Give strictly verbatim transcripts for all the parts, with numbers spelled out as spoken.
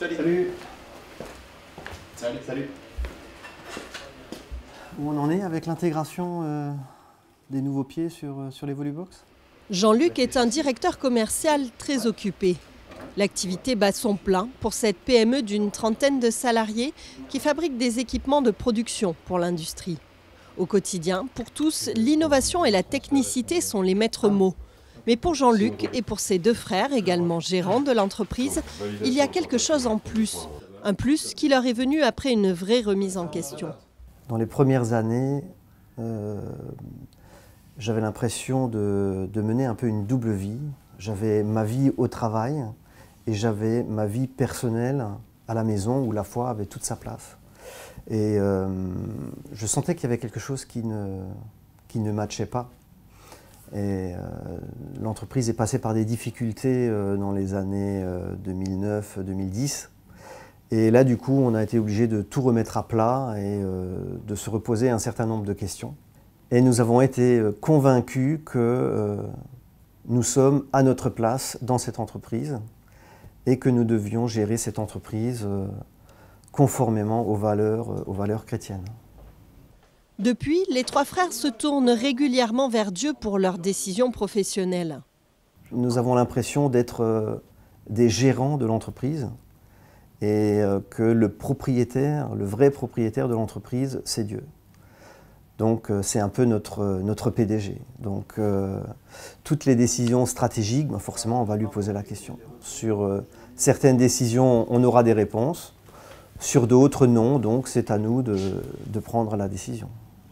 Salut. Salut. Salut. Salut. Où on en est avec l'intégration euh, des nouveaux pieds sur, euh, sur les Volubox? Jean-Luc est un directeur commercial très occupé. L'activité bat son plein pour cette P M E d'une trentaine de salariés qui fabrique des équipements de production pour l'industrie. Au quotidien, pour tous, l'innovation et la technicité sont les maîtres mots. Mais pour Jean-Luc et pour ses deux frères, également gérants de l'entreprise, il y a quelque chose en plus. Un plus qui leur est venu après une vraie remise en question. Dans les premières années, euh, j'avais l'impression de, de mener un peu une double vie. J'avais ma vie au travail et j'avais ma vie personnelle à la maison où la foi avait toute sa place. Et euh, je sentais qu'il y avait quelque chose qui ne, qui ne matchait pas. Et euh, l'entreprise est passée par des difficultés euh, dans les années euh, deux mille neuf deux mille dix. Et là, du coup, on a été obligé de tout remettre à plat et euh, de se reposer un certain nombre de questions. Et nous avons été convaincus que euh, nous sommes à notre place dans cette entreprise et que nous devions gérer cette entreprise euh, conformément aux valeurs, euh, aux valeurs chrétiennes. Depuis, les trois frères se tournent régulièrement vers Dieu pour leurs décisions professionnelles. Nous avons l'impression d'être euh, des gérants de l'entreprise et euh, que le propriétaire, le vrai propriétaire de l'entreprise, c'est Dieu. Donc euh, c'est un peu notre, notre P D G. Donc euh, toutes les décisions stratégiques, ben, forcément on va lui poser la question. Sur euh, certaines décisions, on aura des réponses. Sur d'autres, non. Donc c'est à nous de, de prendre la décision.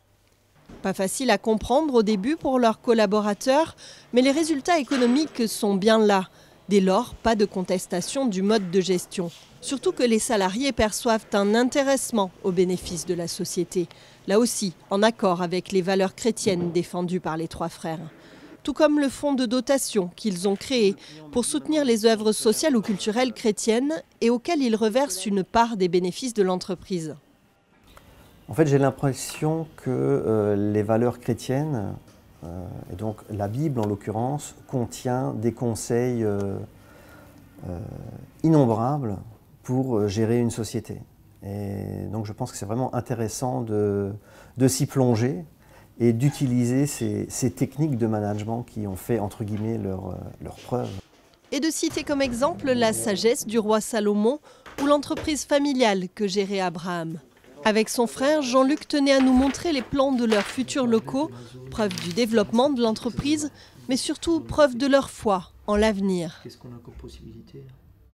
Pas facile à comprendre au début pour leurs collaborateurs, mais les résultats économiques sont bien là. Dès lors, pas de contestation du mode de gestion. Surtout que les salariés perçoivent un intéressement au bénéfice de la société. Là aussi, en accord avec les valeurs chrétiennes défendues par les trois frères. Tout comme le fonds de dotation qu'ils ont créé pour soutenir les œuvres sociales ou culturelles chrétiennes et auxquelles ils reversent une part des bénéfices de l'entreprise. En fait, j'ai l'impression que euh, les valeurs chrétiennes, euh, et donc la Bible en l'occurrence, contient des conseils euh, euh, innombrables pour gérer une société. Et donc je pense que c'est vraiment intéressant de, de s'y plonger et d'utiliser ces, ces techniques de management qui ont fait, entre guillemets, leur, leur preuve. Et de citer comme exemple la sagesse du roi Salomon ou l'entreprise familiale que gérait Abraham. Avec son frère, Jean-Luc tenait à nous montrer les plans de leurs futurs locaux, preuve du développement de l'entreprise, mais surtout preuve de leur foi en l'avenir. Qu'est-ce qu'on a comme possibilité ?